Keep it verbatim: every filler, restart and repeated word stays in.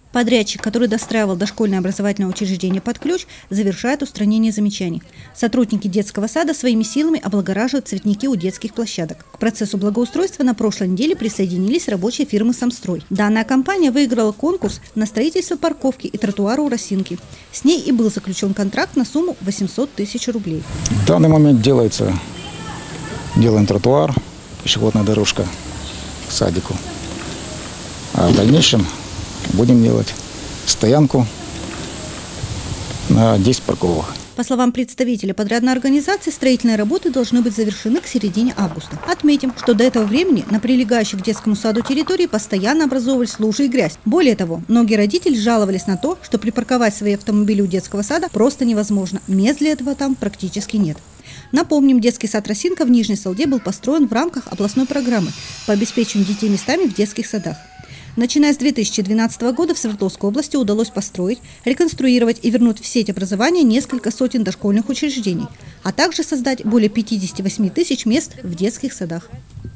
Подрядчик, который достраивал дошкольное образовательное учреждение под ключ, завершает устранение замечаний. Сотрудники детского сада своими силами облагораживают цветники у детских площадок. К процессу благоустройства на прошлой неделе присоединились рабочие фирмы «Самстрой». Данная компания выиграла конкурс на строительство парковки и тротуара у Росинки. С ней и был заключен контракт на сумму восемьсот тысяч рублей. В данный момент делается, делаем тротуар, пешеходная дорожка к садику. А в дальнейшем будем делать стоянку на десять парковок. По словам представителя подрядной организации, строительные работы должны быть завершены к середине августа. Отметим, что до этого времени на прилегающей к детскому саду территории постоянно образовывались лужи и грязь. Более того, многие родители жаловались на то, что припарковать свои автомобили у детского сада просто невозможно. Мест для этого там практически нет. Напомним, детский сад «Росинка» в Нижней Салде был построен в рамках областной программы по обеспечению детей местами в детских садах. Начиная с две тысячи двенадцатого года в Свердловской области удалось построить, реконструировать и вернуть в сеть образования несколько сотен дошкольных учреждений, а также создать более пятидесяти восьми тысяч мест в детских садах.